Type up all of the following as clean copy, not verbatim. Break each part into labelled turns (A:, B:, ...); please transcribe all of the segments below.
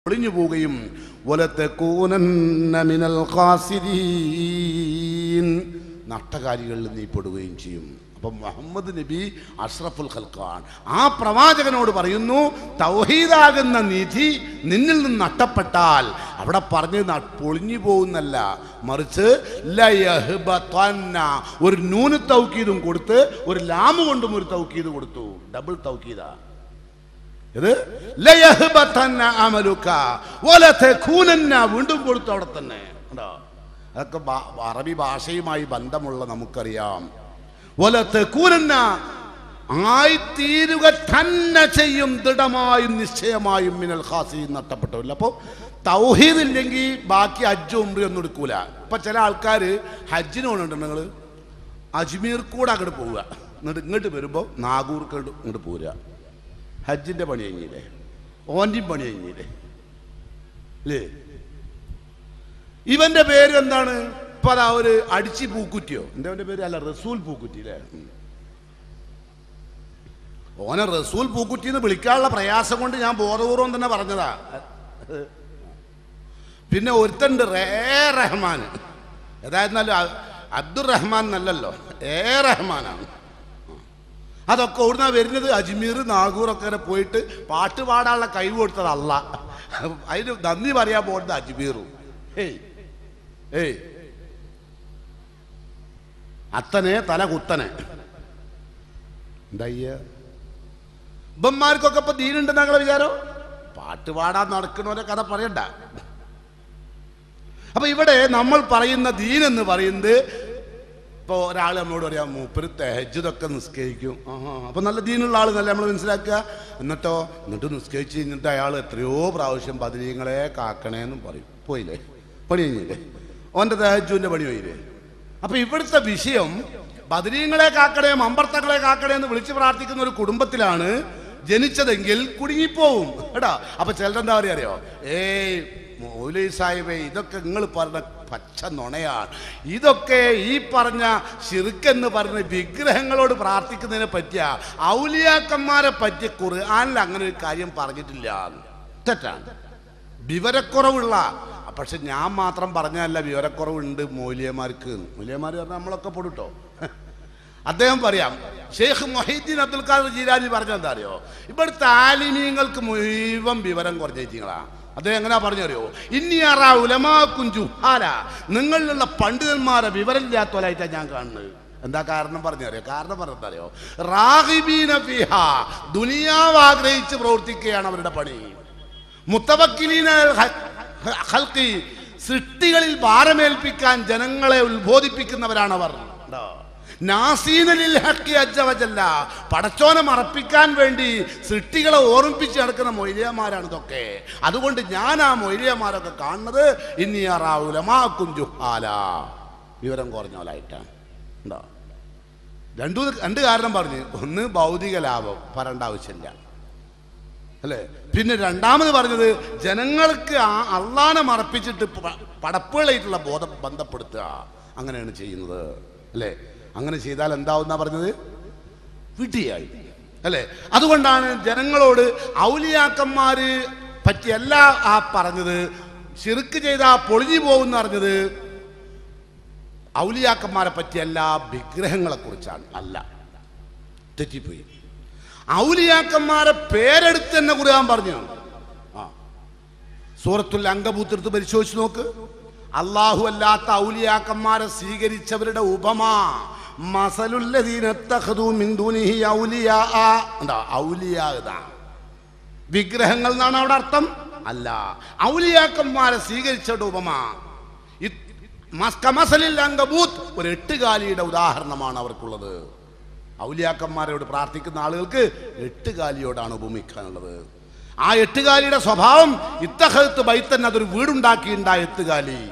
A: ഒളിഞ്ഞു പോവുകയും വലതകൂനന്ന മിനൽ ഖാസിരീൻ നഷ്ടകാരികളിൽ നീ പെടുകയും ചെയ്യും. അപ്പം മുഹമ്മദ് നബി അഷ്റഫുൽ ഖൽഖാൻ ആ പ്രവാചകനോട് പറയുന്നു, തൗഹീദാകുന്ന നിധി നിന്നിൽ നിന്ന് നഷ്ടപ്പെട്ടാൽ അവിടെ പറഞ്ഞ് പൊളിഞ്ഞു പോകുന്നല്ല, മറിച്ച് ലയഹ്ബതന്ന ഒരു നൂന് തൗക്കീദും കൊടുത്ത് ഒരു ലാമ് കൊണ്ടും ഒരു തൗക്കീദ് കൊടുത്തു. ഡബിൾ തൗക്കീദാ ഇത്. ലയഹ്ബതന്ന അമലുക വലതകൂനന്ന വീണ്ടും കൊടുത്തു അവിടെ തന്നെ. അതൊക്കെ അറബി ഭാഷയുമായി ബന്ധമുള്ള നമുക്കറിയാം. വലതകൂനന്ന ആയിത്തീരുക തന്നെ ചെയ്യും, ദൃഢമായും നിശ്ചയമായും മിനൽ ഖാസിരീൻ നഷ്ടപ്പെട്ടവരില്ല. അപ്പോൾ തൗഹീദ് ഇല്ലെങ്കിൽ ബാക്കി ഹജ്ജ് ഉംറ ഒന്നും എടുക്കൂല. ഇപ്പൊ ചില ആൾക്കാർ ഹജ്ജിന് പോകുന്നുണ്ട്, നിങ്ങൾ അജ്മീർ കൂടെ അങ്ങോട്ട് പോവുക, എന്നിട്ട് ഇങ്ങോട്ട് വരുമ്പോൾ നാഗൂർക്ക് ഇങ്ങോട്ട് പോരുക. ഹജ്ജിന്റെ പണി കഴിഞ്ഞില്ലേ, ഓന്റെയും പണി കഴിഞ്ഞില്ലേ അല്ലേ? ഇവന്റെ പേര് എന്താണ്? ഇപ്പൊ അതാ ഒരു അടിച്ചി പൂക്കുറ്റിയോ, എന്റെ പേര് അല്ല റസൂൽ പൂക്കുറ്റി അല്ലേ? ഓനെ റസൂൽ പൂക്കുറ്റി എന്ന് വിളിക്കാനുള്ള പ്രയാസം കൊണ്ട് ഞാൻ ബോധപൂർവം തന്നെ പറഞ്ഞതാ. പിന്നെ ഒരുത്തണ്ട് റഹ്മാൻ, ഏതായിരുന്നാലും അബ്ദുറഹ്മാൻ എന്നല്ലല്ലോ, റഹ്മാനാണ്. അതൊക്കെ ഓടുന്ന വരുന്നത് അജ്മീർ നാഗൂറൊക്കെ പോയിട്ട് പാട്ട് പാടാനുള്ള കഴിവ് കൊടുത്തത് അല്ല, അതിന് നന്ദി പറയാൻ പോകുന്നത് അജ്മീറും. അത്തനെ തല കുത്തനെ എന്തായ്യ ഇബന്മാർക്കൊക്കെ ഇപ്പൊ ദീനുണ്ട് ഞങ്ങളെ വിചാരം? പാട്ട് പാടാൻ നടക്കണോരെ കഥ പറയണ്ട. അപ്പൊ ഇവിടെ നമ്മൾ പറയുന്ന ദീൻ എന്ന് പറയുന്നത്, ഇപ്പോൾ ഒരാൾ നമ്മളോട് പറയാം മൂപ്പര് തഹജ്ജുദൊക്കെ നിസ്കരിക്കും, അപ്പൊ നല്ല ദീനുള്ള ആൾ നല്ല നമ്മൾ മനസ്സിലാക്കുക. എന്നിട്ട് നിസ്കരിച്ച് കഴിഞ്ഞിട്ട് അയാൾ എത്രയോ പ്രാവശ്യം ബദരീങ്ങളെ കാക്കണേന്നും പറയും. പോയില്ലേ, പണി കഴിഞ്ഞില്ലേ, ഓൻ്റെ തഹജ്ജുവിൻ്റെ പണി പോയില്ലേ? അപ്പൊ ഇവിടുത്തെ വിഷയം ബദരീങ്ങളെ കാക്കണേ അമ്പർത്തങ്ങളെ കാക്കണേ എന്ന് വിളിച്ച് പ്രാർത്ഥിക്കുന്ന ഒരു കുടുംബത്തിലാണ് ജനിച്ചതെങ്കിൽ കുടുങ്ങിപ്പോവും കേട്ടാ. അപ്പൊ ചിലരെന്താ പറയുക അറിയോ? മൗലവി സാഹിബേ, ഇതൊക്കെ നിങ്ങൾ പറഞ്ഞ പച്ച നുണയാണ്. ഇതൊക്കെ ഈ പറഞ്ഞ ശിർക്കെന്ന് പറഞ്ഞ വിഗ്രഹങ്ങളോട് പ്രാർത്ഥിക്കുന്നതിനെ പറ്റിയ ഔലിയാക്കന്മാരെ പറ്റി ഖുർആനിൽ അങ്ങനെ ഒരു കാര്യം പറഞ്ഞിട്ടില്ല. തെറ്റാണ്, വിവരക്കുറവുള്ള. പക്ഷെ ഞാൻ മാത്രം പറഞ്ഞല്ല, വിവരക്കുറവുണ്ട് മൗലിയമാർക്ക്. മൗലിയമാർ പറഞ്ഞാൽ നമ്മളൊക്കെ പൊടുട്ടോ. അദ്ദേഹം പറയാം, ഷെയ്ഖ് മൊഹീദ്ദീൻ അബ്ദുൽ ഖാദിർ ജീലാനി പറഞ്ഞ എന്താ അറിയോ? ഇവിടുത്തെ ആലിമീങ്ങൾക്ക് മുഴുവൻ വിവരം കുറഞ്ഞിങ്ങളാ. അദ്ദേഹം എങ്ങനെയാ പറഞ്ഞറിയോ? ഇന്നിയാറാ ഉലമാക്കും ജുഹാല, നിങ്ങളിലുള്ള പണ്ഡിതന്മാരെ വിവരമില്ലാത്തവരായിട്ടാണ് ഞാൻ കാണുന്നത്. എന്താ കാരണം പറഞ്ഞറിയോ? കാരണം പറഞ്ഞെന്താ അറിയോ? റാഗിബീന ഫിഹാ, ദുനിയാവ് ആഗ്രഹിച്ച് പ്രവർത്തിക്കുകയാണ് അവരുടെ പണി. മുത്തവക്കിലീന ഖൽഖി, സൃഷ്ടികളിൽ ഭാരമേൽപ്പിക്കാൻ ജനങ്ങളെ ഉത്ബോധിപ്പിക്കുന്നവരാണവർ. നാസീനലിൽ ഹഖി അസ്സ വജല്ല, പടച്ചോനെ മറപ്പിക്കാൻ വേണ്ടി സൃഷ്ടികളെ ഓർമ്മിപ്പിച്ച് നടക്കുന്ന മൊയ്ലിയമാരാണ് ഇതൊക്കെ. അതുകൊണ്ട് ഞാൻ ആ മൊയ്ലിയമാരൊക്കെ കാണുന്നത് ഇന്നിയാറാ ഉലമാക്കും ജുഹാല, വിവരം കുറഞ്ഞോലായിട്ടാണ്. ഉണ്ടോ? രണ്ട് കാരണം പറഞ്ഞു. ഒന്ന് ഭൗതിക ലാഭം, പറയേണ്ട ആവശ്യമില്ല അല്ലേ? പിന്നെ രണ്ടാമത് പറഞ്ഞത് ജനങ്ങൾക്ക് ആ അള്ളാനെ മറപ്പിച്ചിട്ട് പടപ്പുകളായിട്ടുള്ള ബോധം ബന്ധപ്പെടുത്തുക, അങ്ങനെയാണ് ചെയ്യുന്നത് അല്ലേ? അങ്ങനെ ചെയ്താൽ എന്താവുന്ന പറഞ്ഞത്? വിഡ്ഢിയായി അല്ലേ? അതുകൊണ്ടാണ് ജനങ്ങളോട് ഔലിയാക്കന്മാര് പറ്റിയല്ല ആ പറഞ്ഞത്. ശിർക്ക് ചെയ്താ പൊളിഞ്ഞു പോകുന്ന പറഞ്ഞത് ഔലിയാക്കന്മാരെ പറ്റിയല്ല, വിഗ്രഹങ്ങളെ കുറിച്ചാണ്. അല്ല, തെറ്റിപ്പോയി. ഔലിയാക്കന്മാരെ പേരെടുത്ത് തന്നെ ഖുർആൻ പറഞ്ഞു. സൂറത്തുൽ അങ്കബൂത്ത് എടുത്ത് പരിശോധിച്ച് നോക്ക്. അല്ലാഹു അല്ലാത്ത ഔലിയാക്കന്മാരെ സ്വീകരിച്ചവരുടെ ഉപമ മസലുല്ലദീന തഖദൂ മിൻ ദൂനിഹി ഔലിയാ. ഔലിയാ വിഗ്രഹങ്ങൾ എന്നാണ് അവിടെ അർത്ഥം അല്ല. ഔലിയാക്കന്മാരെ സ്വീകരിച്ചവരുടെ ഉപമ മസലിൽ അങ്കബൂത്ത്, ഒരു എട്ടുകാലിയുടെ ഉദാഹരണമാണ് അവർക്കുള്ളത്. ഔലിയാക്കന്മാരോട് പ്രാർത്ഥിക്കുന്ന ആളുകൾക്ക് എട്ടുകാലിയോടാണ് ഉപമിക്കാനുള്ളത്. ആ എട്ടുകാലിയുടെ സ്വഭാവം ഇത്തഖദത്ത് ബൈത്തൻ, അതൊരു വീടുണ്ടാക്കിയിട്ടുണ്ടായ എട്ടുകാലി.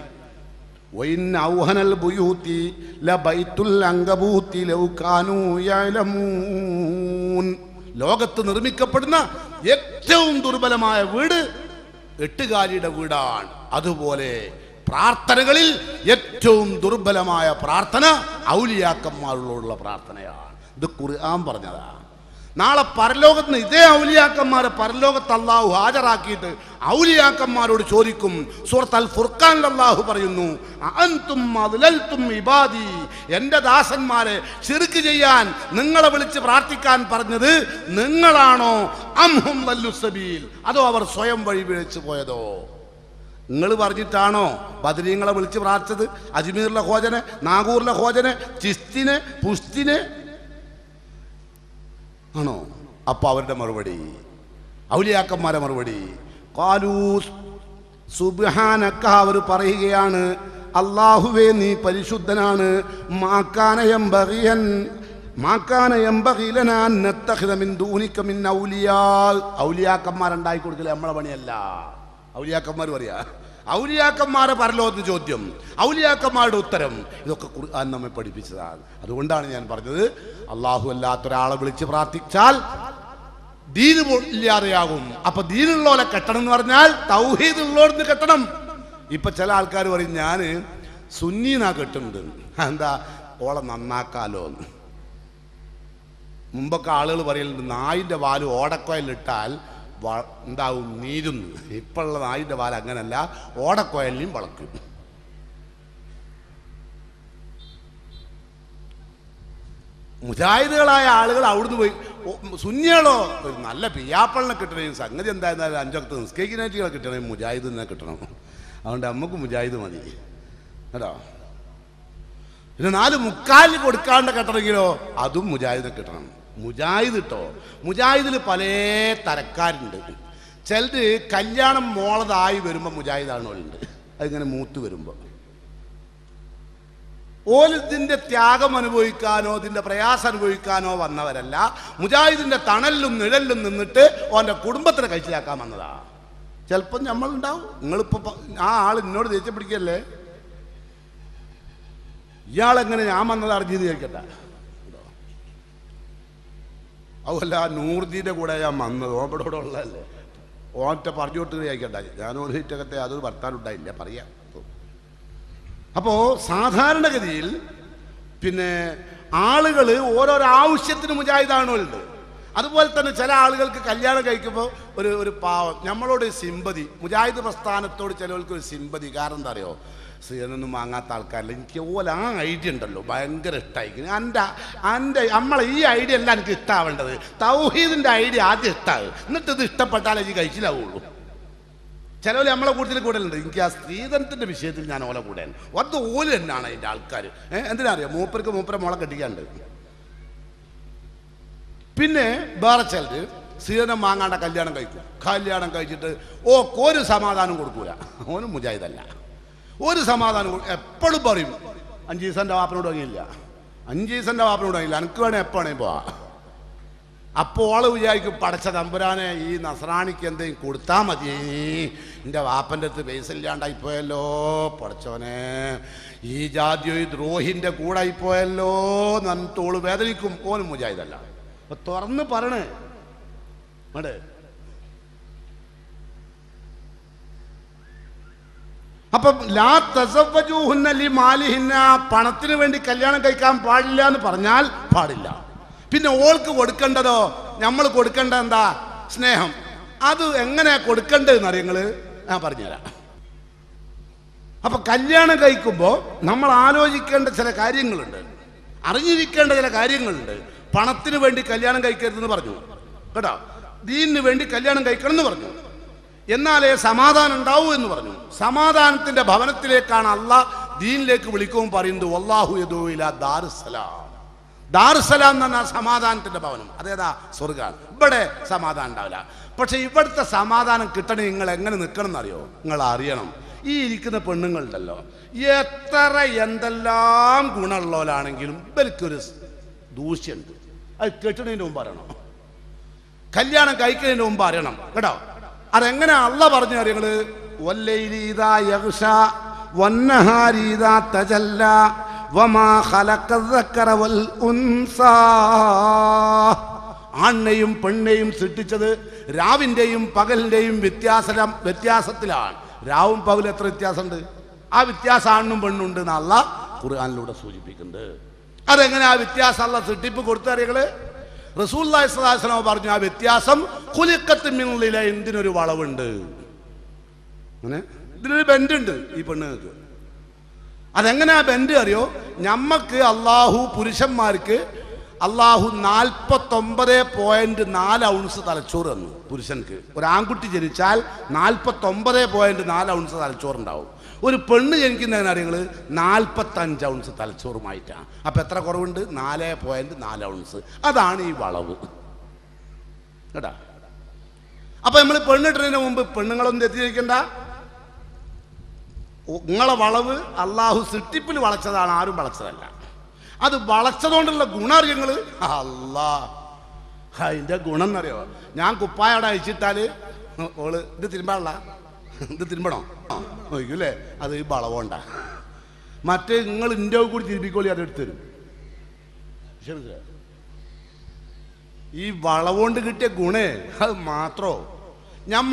A: ലോകത്ത് നിർമ്മിക്കപ്പെടുന്ന ഏറ്റവും ദുർബലമായ വീട് എട്ടുകാലിയുടെ വീടാണ്. അതുപോലെ പ്രാർത്ഥനകളിൽ ഏറ്റവും ദുർബലമായ പ്രാർത്ഥന ഔലിയാക്കന്മാരോടുള്ള പ്രാർത്ഥനയാണ്. ഇത് ഖുർആൻ പറഞ്ഞതാ. നാളെ പരലോകത്ത് നിന്ന് ഇതേ ഔലിയാക്കന്മാരെ പരലോകത്ത് അള്ളാഹു ഹാജരാക്കിയിട്ട് ഔലിയാക്കന്മാരോട് ചോദിക്കും. സൂറത്ത് അൽ ഫുർഖാനിൽ അള്ളാഹു പറയുന്നു, അഅൻതും അദ്ലൽതും ഇബാദി, എൻ്റെ ദാസന്മാരെ ശിർക്ക് ചെയ്യാൻ നിങ്ങളെ വിളിച്ച് പ്രാർത്ഥിക്കാൻ പറഞ്ഞത് നിങ്ങളാണോ, അംഹും ലല്ലു സബീൽ, അതോ അവർ സ്വയം വഴി പിഴച്ചു പോയതോ? നിങ്ങൾ പറഞ്ഞിട്ടാണോ ബദരീങ്ങളെ വിളിച്ച് പ്രാർത്ഥിച്ചത്? അജ്മീറിലെ ഖോജനെ, നാഗൂറിലെ ഖോജനെ, ചിസ്തിനെ, പുസ്തിനെ ആണോ? അപ്പൊ അവരുടെ മറുപടി, ഔലിയാക്കന്മാരെ മറുപടി, ഖാലൂ സുബ്ഹാനക, അവർ പറയുകയാണ്, അല്ലാഹുവേ നീ പരിശുദ്ധനാണ്. മാകാന യംബഗി ലനാ അൻ നത്തഖിദ മിൻ ദൂനിക മിൻ ഔലിയാ, ഔലിയാക്കന്മാരുണ്ടായി കൊടുക്കൽ നമ്മളെ പണിയല്ല. ഔലിയാക്കന്മാർ പറയാ, ഔലിയാക്കന്മാരെ പരലോകത്ത് ചോദ്യം, ഔലിയാക്കന്മാരുടെ ഉത്തരം, ഇതൊക്കെ ഖുർആൻ നമ്മെ പഠിപ്പിച്ചതാണ്. അതുകൊണ്ടാണ് ഞാൻ പറഞ്ഞത്, അള്ളാഹു അല്ലാത്തൊരാളെ വിളിച്ച് പ്രാർത്ഥിച്ചാൽ ദീന് ഇല്ലാതെയാകും. അപ്പൊ ദീനുള്ളവരെ കെട്ടണം എന്ന് പറഞ്ഞാൽ തൗഹീദ് ഉള്ളവർക്ക് കെട്ടണം. ഇപ്പൊ ചില ആൾക്കാർ പറയും, ഞാൻ സുന്നീനാ കെട്ടുന്നുണ്ട്, എന്താ ഓളെ നന്നാക്കാലോ. മുമ്പൊക്കെ ആളുകൾ പറയലുണ്ട്, നായിൻ്റെ വാല് ഓടക്കോയിലിട്ടാൽ എന്താവും, നീരുന്നു. ഇപ്പോഴുള്ള നായിൻ്റെ വാൽ അങ്ങനല്ല, ഓടക്കോയലിനെയും വളക്കും. മുജാഹിദുകളായ ആളുകൾ അവിടുന്ന് പോയി, സുന്നികളോ നല്ല പിയാപ്പളിനെ കിട്ടണേ, സംഗതി എന്തായിരുന്നാലും 5 വക്ത് നിസ്കരിക്കുന്നതിനെ കിട്ടണേ, മുജാഹിദിനെ കിട്ടണം. അതുകൊണ്ട് നമുക്ക് മുജാഹിദ് മതി കേട്ടോ. പിന്നെ 4:45 കൊടുക്കാണ്ട് കെട്ടണമെങ്കിലോ അതും മുജാഹിദിനെ കിട്ടണം. മുജാഹിദ് കേട്ടോ, മുജാഹിദിൽ പല തരക്കാരുണ്ട്. ചിലത് കല്യാണം മോളതായി വരുമ്പോൾ മുജാഹിദാണോലുണ്ട്, അതിങ്ങനെ മൂത്ത് വരുമ്പോൾ ഓലിതിൻ്റെ ത്യാഗം അനുഭവിക്കാനോ ഇതിൻ്റെ പ്രയാസം അനുഭവിക്കാനോ വന്നവരല്ല. മുജാഹിദിൻ്റെ തണലിലും നിഴലിലും നിന്നിട്ട് ഓൻ്റെ കുടുംബത്തിനെ കഴിച്ചിലാക്കാൻ വന്നതാ. ചിലപ്പം നമ്മളുണ്ടാവും. നിങ്ങളിപ്പോൾ ആ ആൾ എന്നോട് ദേഷ്യം പിടിക്കല്ലേ, ഇയാളെങ്ങനെ ഞാൻ വന്നത് അറിഞ്ഞത് ചോദിക്കട്ടെ. അതല്ല, നൂർദീൻ്റെ കൂടെ ഞാൻ വന്നത്, ഓമ്പടോടെ ഉള്ളതല്ലേ, ഓറ്റ പറഞ്ഞു കൊടുത്ത് ചോദിക്കട്ടെ. ഞാൻ ഓലിറ്റകത്തെ അതൊരു വർത്താനുണ്ടായില്ല, പറയാം. അപ്പോൾ സാധാരണഗതിയിൽ പിന്നെ ആളുകൾ ഓരോരോ ആവശ്യത്തിന് മുജാഹിദാണുണ്ട്. അതുപോലെ തന്നെ ചില ആളുകൾക്ക് കല്യാണം കഴിക്കുമ്പോൾ ഒരു പാവം നമ്മളോട് സിമ്പതി, മുജാഹിദ് പ്രസ്ഥാനത്തോട് ചിലവർക്ക് ഒരു സിമ്പതി. കാരണം എന്താ അറിയോ, സ്ത്രീയൊന്നും വാങ്ങാത്ത ആൾക്കാരില്ല. എനിക്ക് ഓല ആ ഐഡിയ ഉണ്ടല്ലോ ഭയങ്കര ഇഷ്ടമായിരിക്കും. നമ്മളെ ഈ ഐഡിയ അല്ല എനിക്ക് ഇഷ്ടമാവേണ്ടത്, തൗഹീദിൻ്റെ ഐഡിയ ആദ്യം ഇഷ്ടമാകും, എന്നിട്ട് ഇത് ഇഷ്ടപ്പെട്ടാലേ എനിക്ക് കഴിച്ചിലാവുള്ളൂ. ചിലവർ നമ്മളെ കൂടുതൽ കൂടലുണ്ട്. എനിക്ക് ആ സ്ത്രീധനത്തിൻ്റെ വിഷയത്തിൽ ഞാൻ ഓല കൂടാൻ അത് ഓല് തന്നെയാണ് അതിൻ്റെ ആൾക്കാർ. എന്തിനാ അറിയാം, മൂപ്പരെ മോളെ കെട്ടിക്കാണ്ട്. പിന്നെ വേറെ ചിലർ സ്ത്രീധനം വാങ്ങാണ്ട കല്യാണം കഴിക്കും. കല്യാണം കഴിച്ചിട്ട് ഒരു സമാധാനം കൊടുക്കൂല. ഓനും മുജാഹിദല്ല, ഒരു സമാധാനം എപ്പോഴും പറയും 5 ദിവസൻ്റെ വാപ്പനോട് വാങ്ങിയില്ല, 5 ദിവസൻ്റെ വാപ്പനോട് വാങ്ങിയില്ല, എനിക്ക് വേണേൽ എപ്പോൾ വേണേൽ പോവാ. അപ്പോൾ ഓള് വിചാരിക്കും, പടച്ച തമ്പുരാനെ ഈ നസ്രാണിക്ക് എന്തെങ്കിലും കൊടുത്താൽ മതി, എൻ്റെ വാപ്പൻ്റെ അടുത്ത് പൈസ ഇല്ലാണ്ടായിപ്പോയല്ലോ, പടച്ചോനെ ഈ ജാതി ദ്രോഹിൻ്റെ കൂടെ ആയിപ്പോയല്ലോ എന്നിട്ട് ഓള് വേദനിക്കും. ഓനും മുജാഹിദല്ല. അപ്പൊ തുറന്ന് പറയണേ അതെ. അപ്പം ലാ തസവ്വജൂഹുന്ന ലിമാലിഹിന്ന, പണത്തിന് വേണ്ടി കല്യാണം കഴിക്കാൻ പാടില്ല എന്ന് പറഞ്ഞാൽ പാടില്ല. പിന്നെ ഓൾക്ക് കൊടുക്കേണ്ടതോ, നമ്മൾ കൊടുക്കേണ്ട എന്താ, സ്നേഹം. അത് എങ്ങനെ കൊടുക്കേണ്ടതെന്ന് അറിയങ്ങള് ഞാൻ പറഞ്ഞുതരാം. അപ്പൊ കല്യാണം കഴിക്കുമ്പോൾ നമ്മൾ ആലോചിക്കേണ്ട ചില കാര്യങ്ങളുണ്ട്, അറിഞ്ഞിരിക്കേണ്ട ചില കാര്യങ്ങളുണ്ട്. പണത്തിന് വേണ്ടി കല്യാണം കഴിക്കരുതെന്ന് പറഞ്ഞു കേട്ടോ, ദീനിന് വേണ്ടി കല്യാണം കഴിക്കണം എന്ന് പറഞ്ഞു. എന്നാലേ സമാധാനം ഉണ്ടാവൂ എന്ന് പറഞ്ഞു. സമാധാനത്തിന്റെ ഭവനത്തിലേക്കാണ് അള്ളാഹ് ദീനിലേക്ക് വിളിക്കുകയും പറയുന്നത്, വല്ലാഹു യദൂ ഇലാ ദാറുസ്സലാം. ദാറുസ്സലാം എന്ന് പറഞ്ഞാൽ സമാധാനത്തിന്റെ ഭവനം. അതേതാ, സ്വർഗ്ഗമാണ്. ഇവിടെ സമാധാനം ഉണ്ടാവില്ല. പക്ഷെ ഇവിടുത്തെ സമാധാനം കിട്ടണേ നിങ്ങൾ എങ്ങനെ നിൽക്കണം എന്നറിയോ, നിങ്ങൾ അറിയണം. ഈ ഇരിക്കുന്ന പെണ്ണുങ്ങളുണ്ടല്ലോ, എത്ര എന്തെല്ലാം ഗുണമുള്ളവരാണെങ്കിലും ഇവർക്കൊരു ദൂഷ്യമുണ്ട്. അത് കെട്ടുന്നതിന് മുമ്പ് അറിയണം, കല്യാണം കഴിക്കുന്നതിന് മുമ്പ് അറിയണം കേട്ടോ. അതെങ്ങനെ അള്ള പറഞ്ഞു അറിയങ്ങള്, ആണിനെയും പെണ്ണെയും സൃഷ്ടിച്ചത് രാവിന്റെയും പകലിന്റെയും വ്യത്യാസത്തിലാണ്. രാവും പകലും എത്ര വ്യത്യാസമുണ്ട്, ആ വ്യത്യാസം ആണിനും പെണ്ണുണ്ട് എന്ന് അള്ളാഹ് ഖുർആനിലൂടെ സൂചിപ്പിക്കുന്നുണ്ട്. അതെങ്ങനെ ആ വ്യത്യാസം അള്ളാഹ് സൃഷ്ടിപ്പ് കൊടുത്തറിയങ്ങള്, റസൂലുള്ളാഹി സ്വല്ലല്ലാഹു അലൈഹി വസല്ലം പറഞ്ഞു ആ വ്യത്യാസം ഖുലിഖത്ത് മിൻ ളിലൈൻ, ഇതിനൊരു വളവുണ്ട്, അങ്ങനെ ഇതിനൊരു ബെൻഡുണ്ട് ഈ പെണ്ണുങ്ങൾക്ക്. അതെങ്ങനെയാ ബെൻഡ് അറിയോ? ഞമ്മക്ക് അള്ളാഹു പുരുഷന്മാർക്ക് അള്ളാഹു 49.4 ഔൺസ് തലച്ചോറ് തന്നു പുരുഷൻക്ക്. ഒരു ആൺകുട്ടി ജനിച്ചാൽ 49.4 ഔൺസ് തലച്ചോറുണ്ടാവും. ഒരു പെണ്ണ് ജനിക്കുന്ന കാര്യങ്ങൾ 45 ഔൺസ് തലച്ചോറുമായിട്ടാണ്. അപ്പം എത്ര കുറവുണ്ട്? 4.4 ഔൺസ്. അതാണ് ഈ വളവ് കേട്ടാ. അപ്പം നമ്മൾ പെണ്ണിട്ടതിന് മുമ്പ് പെണ്ണുങ്ങളൊന്നും തെറ്റിദ്ധരിക്കണ്ട. നിങ്ങളെ വളവ് അള്ളാഹു സൃഷ്ടിപ്പിൽ വളച്ചതാണ്, ആരും വളച്ചതല്ല. അത് വളച്ചതുകൊണ്ടുള്ള ഗുണങ്ങൾ അല്ലാ, അതിൻ്റെ ഗുണം എന്നറിയോ? ഞാൻ കുപ്പായവിടെ അയച്ചിട്ടാൽ ഓള് ഇത് തിരുമ്പാനുള്ള ഇത് തിരുമ്പണോ നോക്കൂല്ലേ, അത് ഈ വളവുണ്ട. മറ്റേ നിങ്ങൾ ഇൻ്റെ കൂടി തിരുമ്പിക്കോളി, അത് എടുത്തു തരും. ഈ വളവുകൊണ്ട് കിട്ടിയ ഗുണേ അത് മാത്രോ.